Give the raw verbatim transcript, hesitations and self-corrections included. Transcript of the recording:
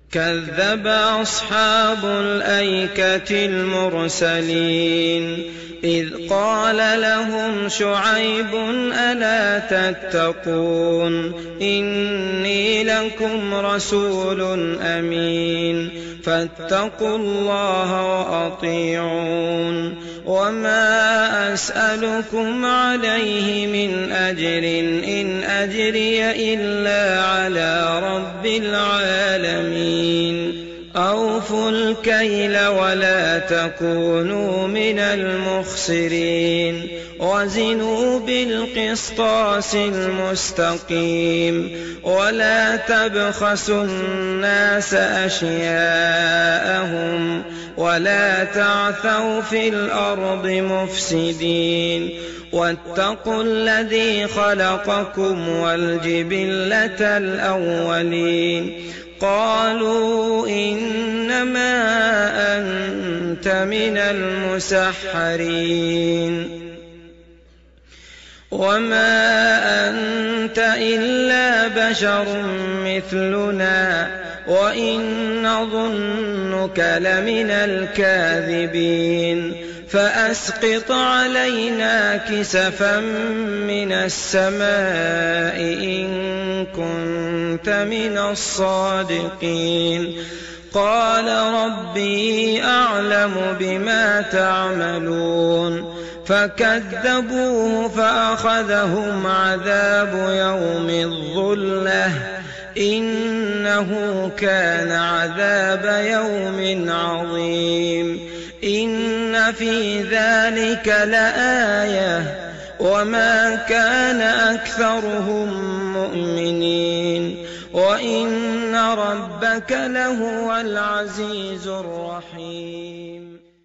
كذب أصحاب الأيكة المرسلين إذ قال لهم شعيب ألا تتقون إني لكم رسول أمين فاتقوا الله وأطيعون وما أسألكم عليه من أجر إن أجري إلا على رب العالمين أوفوا الكيل ولا تكونوا من المخسرين وزنوا بالقسطاس المستقيم ولا تبخسوا الناس أشياءهم ولا تعثوا في الأرض مفسدين واتقوا الذي خلقكم والجبلة الأولين قالوا إنما أنت من المسحرين وما أنت إلا بشر مثلنا وإن نظنك لمن الكاذبين فأسقط علينا كسفا من السماء إن كنت من الصادقين قال ربي أعلم بما تعملون فكذبوه فأخذهم عذاب يوم الظلة إنه كان عذاب يوم عظيم إن في ذلك لآية وما كان أكثرهم مؤمنين وإن ربك لهو العزيز الرحيم.